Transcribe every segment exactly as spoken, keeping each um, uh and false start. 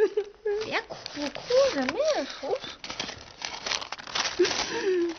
别哭，哭什么呀？数数。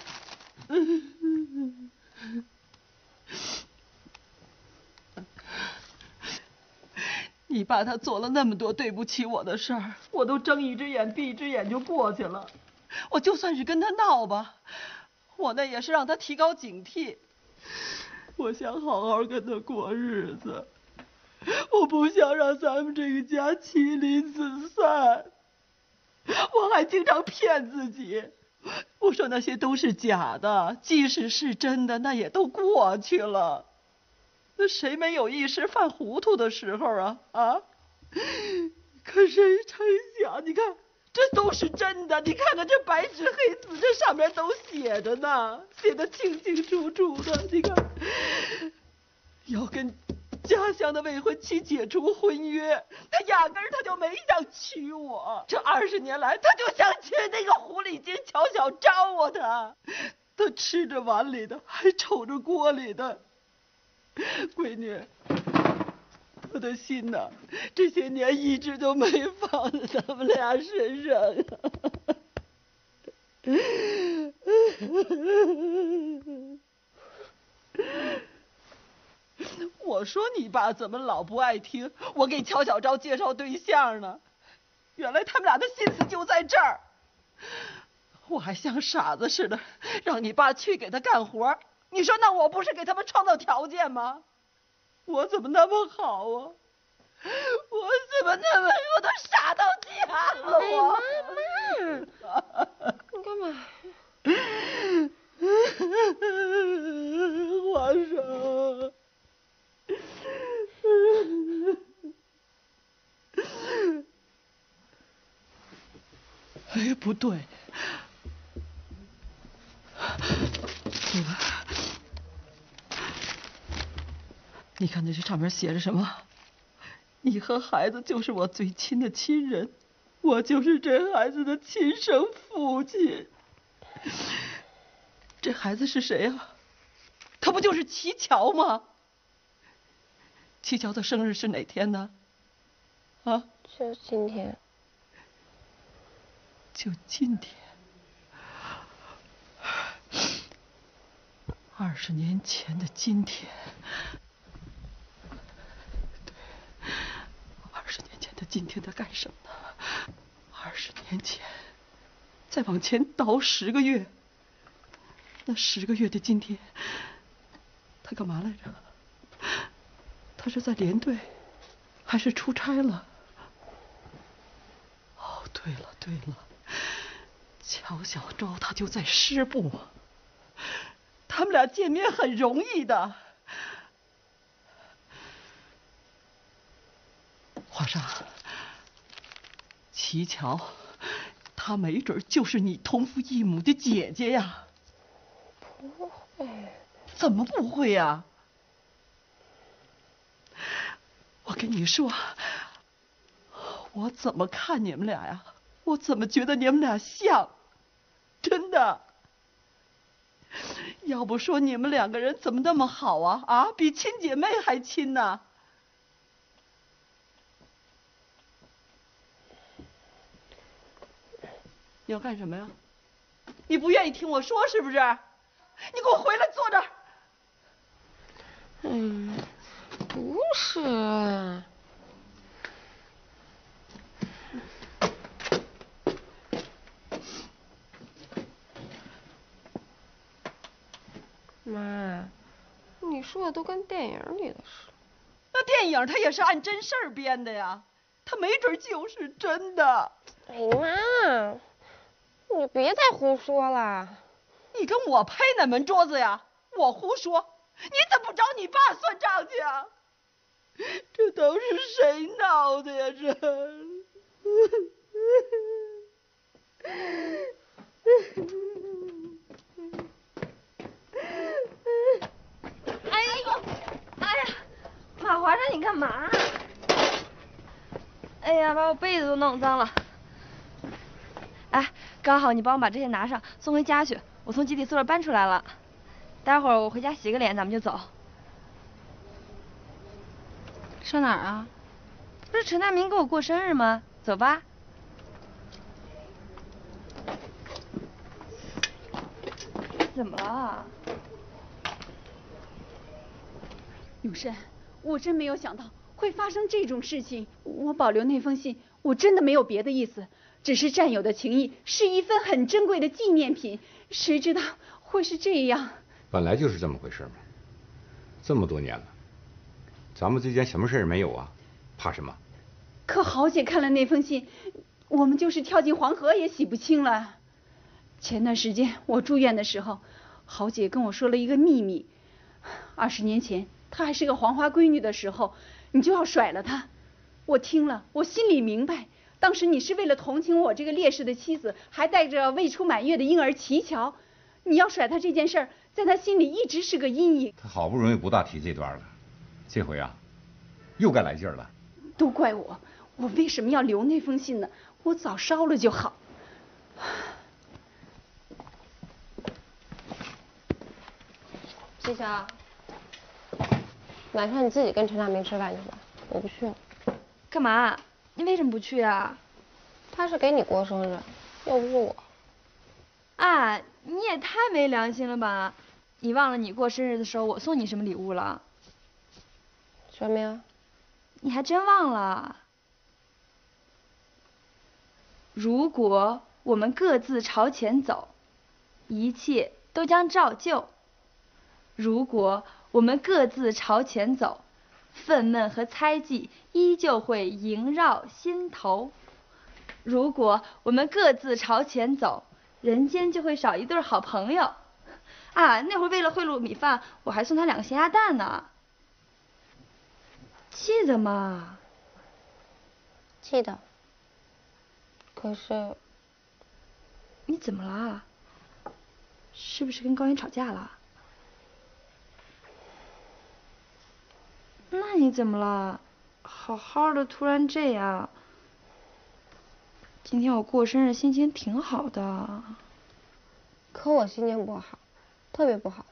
你爸他做了那么多对不起我的事儿，我都睁一只眼闭一只眼就过去了。我就算是跟他闹吧，我那也是让他提高警惕。我想好好跟他过日子，我不想让咱们这个家妻离子散。我还经常骗自己，我说那些都是假的，即使是真的，那也都过去了。那谁没有一时犯糊涂的时候啊啊！可谁成想，你看这都是真的，你看看这白纸黑字，这上面都写着呢，写得清清楚楚的。你看，要跟家乡的未婚妻解除婚约，他压根儿他就没想娶我。这二十年来，他就想娶那个狐狸精乔小昭啊！他，他吃着碗里的，还瞅着锅里的。闺女，我的心呐，这些年一直都没放在咱们俩身上。我说你爸怎么老不爱听我给乔小昭介绍对象呢？原来他们俩的心思就在这儿。我还像傻子似的让你爸去给他干活，你说那我不是给他们创造条件吗？我怎么那么好啊？我怎么那么我都傻到家了？ 哎妈妈，你干嘛？ 皇上。哎，不对，对了，你看这这上面写着什么？你和孩子就是我最亲的亲人，我就是这孩子的亲生父亲。这孩子是谁啊？他不就是齐乔吗？齐乔的生日是哪天呢？啊？ 就今天。 就今天。二十年前的今天。对，二十年前的今天他干什么呢？二十年前，再往前倒十个月，那十个月的今天，他干嘛来着？他是在连队，还是出差了？哦，对了对了，乔小昭他就在师部，他们俩见面很容易的。皇上，齐乔，她没准就是你同父异母的姐姐呀。 不会。 怎么不会呀？我跟你说，我怎么看你们俩呀？我怎么觉得你们俩像？真的。要不说你们两个人怎么那么好啊？啊，比亲姐妹还亲呢。你要干什么呀？你不愿意听我说是不是？你给我回来坐这儿。 嗯，不是。妈，你说的都跟电影里的似的。 那电影它也是按真事儿编的呀，它没准就是真的。 哎妈，你别再胡说了。 你跟我拍哪门桌子呀？我胡说，你怎么不找你爸算账去啊？这都是谁闹的呀？这。 哎呦，哎呀，马皇上你干嘛？哎呀，把我被子都弄脏了。哎，刚好你帮我把这些拿上，送回家去。我从集体宿舍搬出来了，待会儿我回家洗个脸，咱们就走。 上哪儿啊？ 不是陈大明给我过生日吗？走吧。 怎么了？ 永山，我真没有想到会发生这种事情。我保留那封信，我真的没有别的意思，只是战友的情谊是一份很珍贵的纪念品。谁知道会是这样？ 本来就是这么回事嘛。这么多年了，咱们之间什么事儿没有啊？怕什么？ 可豪姐看了那封信，我们就是跳进黄河也洗不清了。前段时间我住院的时候，豪姐跟我说了一个秘密。二十年前她还是个黄花闺女的时候，你就要甩了她。我听了，我心里明白，当时你是为了同情我这个烈士的妻子，还带着未出满月的婴儿齐乔。你要甩她这件事儿，在她心里一直是个阴影。 她好不容易不大提这段了，这回啊，又该来劲儿了。 都怪我，我为什么要留那封信呢？我早烧了就好。 齐乔，晚上你自己跟陈大明吃饭去吧，我不去了。 干嘛？你为什么不去啊？ 他是给你过生日，又不是我。 啊，你也太没良心了吧！你忘了你过生日的时候我送你什么礼物了？ 什么呀？ 你还真忘了。如果我们各自朝前走，一切都将照旧；如果我们各自朝前走，愤懑和猜忌依旧会萦绕心头；如果我们各自朝前走，人间就会少一对好朋友。啊，那会儿为了贿赂米饭，我还送他两个咸鸭蛋呢。记得吗？ 记得。可是， 你怎么了？是不是跟高云吵架了？那你怎么了？好好的突然这样。今天我过生日，心情挺好的。 可我心情不好，特别不好。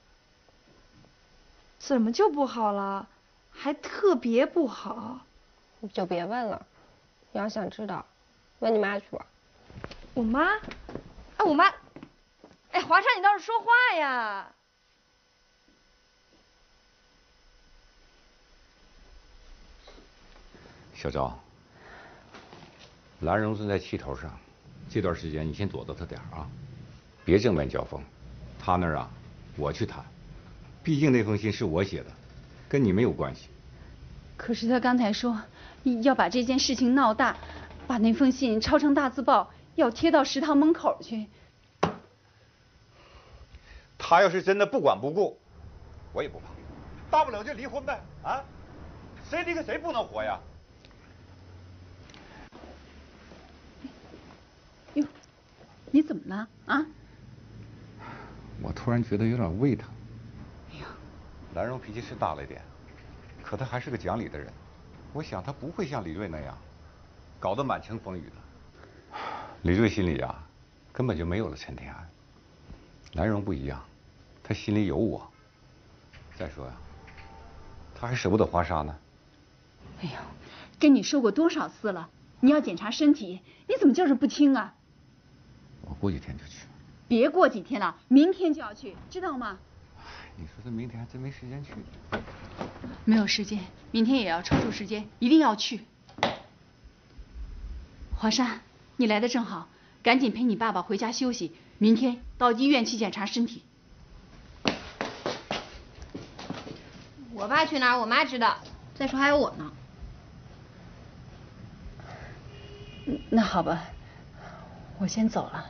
怎么就不好了？还特别不好？ 你就别问了，你要想知道，问你妈去吧。 我妈？哎，我妈，哎，华山，你倒是说话呀！ 小赵，兰蓉正在气头上，这段时间你先躲着他点啊，别正面交锋。他那儿啊，我去谈，毕竟那封信是我写的，跟你没有关系。 可是他刚才说要把这件事情闹大，把那封信抄成大字报，要贴到食堂门口去。 他要是真的不管不顾，我也不怕，大不了就离婚呗啊！谁离开谁不能活呀？ 哟，你怎么了啊？ 我突然觉得有点胃疼。哎呀，兰蓉脾气是大了一点，可她还是个讲理的人。我想她不会像李锐那样，搞得满城风雨的。李锐心里啊，根本就没有了陈天安。兰蓉不一样，她心里有我。再说呀，她还舍不得华沙呢。 哎呦，跟你说过多少次了，你要检查身体，你怎么就是不听啊？ 我过几天就去。 别过几天了，明天就要去，知道吗？ 你说这明天还真没时间去。 没有时间，明天也要抽出时间，一定要去。华山，你来的正好，赶紧陪你爸爸回家休息，明天到医院去检查身体。 我爸去哪儿，我妈知道。再说还有我呢。 那好吧，我先走了。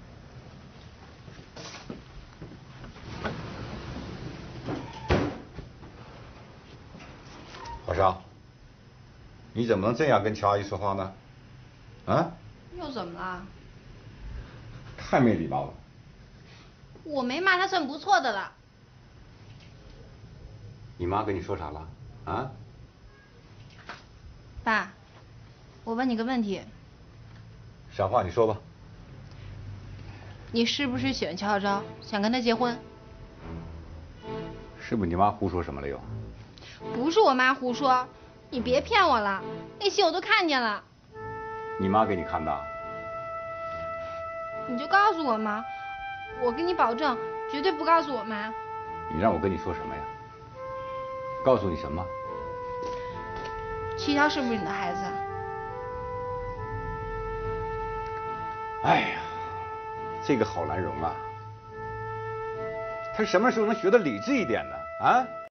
华沙，你怎么能这样跟乔阿姨说话呢？啊？ 又怎么了？ 太没礼貌了。 我没骂他，算不错的了。 你妈跟你说啥了？啊？ 爸，我问你个问题。 啥话你说吧。 你是不是喜欢乔小昭，想跟他结婚？ 是不是你妈胡说什么了又？ 不是我妈胡说，你别骗我了，那信我都看见了。 你妈给你看的？ 你就告诉我嘛，我跟你保证， 绝对不告诉我妈。 你让我跟你说什么呀？告诉你什么？ 七霄是不是你的孩子？ 哎呀，这个郝兰荣啊，他什么时候能学得理智一点呢？啊？